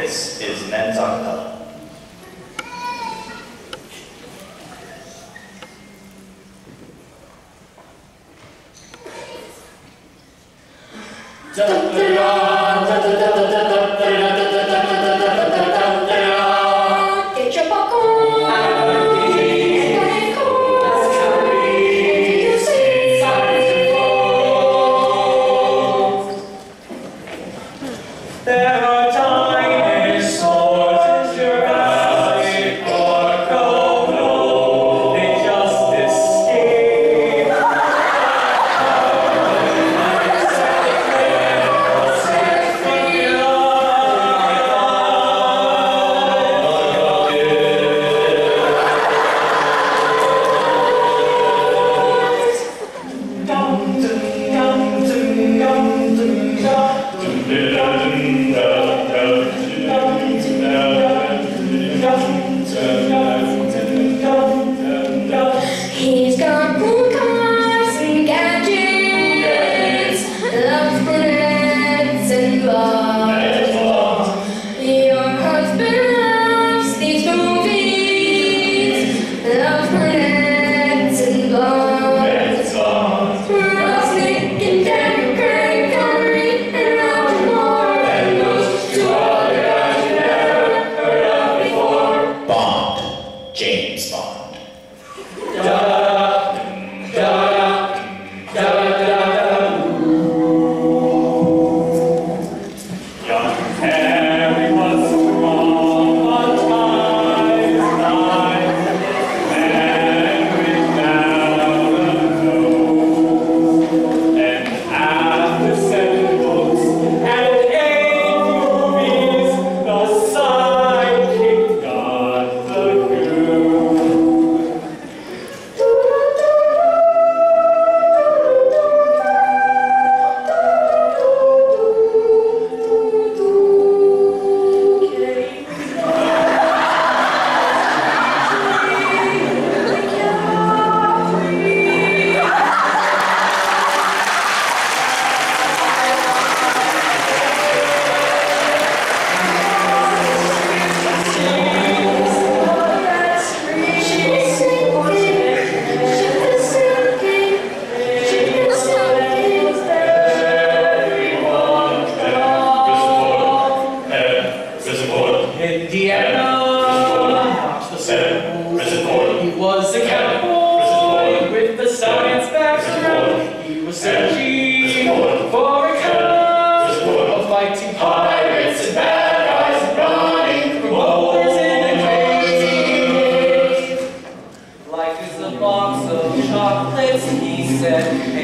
This is Men's Acapella. He's got cool cars and gadgets, loves brunettes and blondes. Your husband loves these movies, loves brunettes and blondes. Rusnik and Democratic Hillary and Roger Moore and most to other guys you never heard of before. Bond. James Bond. He was a cowboy with the science background. He was searching for a cause of fighting pirates and bad guys and running from wars in the crazy. Life is a box of chocolates, he said.